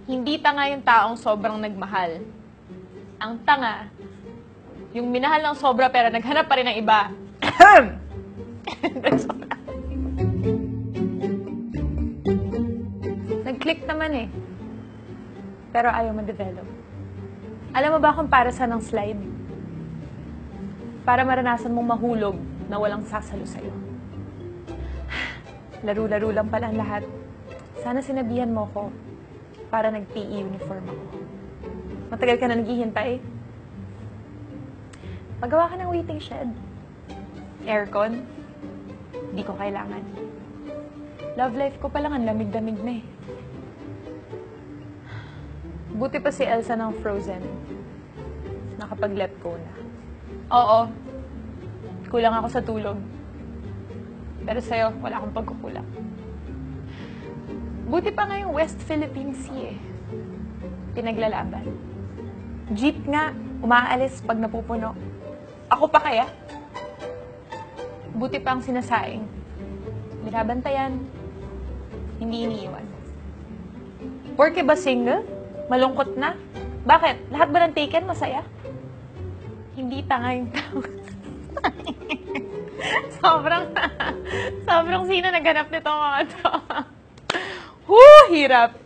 Hindi tanga yung taong sobrang nagmahal. Ang tanga, yung minahal ng sobra pero naghanap pa rin ng iba. Nag-click naman eh. Pero ayaw ma-develop. Alam mo ba kung para saan ang slide? Para maranasan mong mahulog na walang sasalo sa'yo. Laro-laro lang pala ang lahat. Sana sinabihan mo ko para nag-PE uniform ako. Matagal ka na naghihintay. Pagawa ka ng waiting shed. Aircon. Di ko kailangan. Love life ko pa lang ang lamig-damig na eh. Buti pa si Elsa ng Frozen. Nakapag-let go na. Oo. Kulang ako sa tulog. Pero sa'yo, wala akong pagkukulang. Buti pa nga yung West Philippine Sea eh. Pinaglalaban. Jeep nga, umaalis pag napupuno. Ako pa kaya? Buti pa ang sinasaing. Binabantayan. Hindi iniiwan. Porke ba single? Malungkot na? Bakit? Lahat ba ng taken masaya? Hindi tanga yung tao. sobrang sino naghanap nito mga to. Hirap.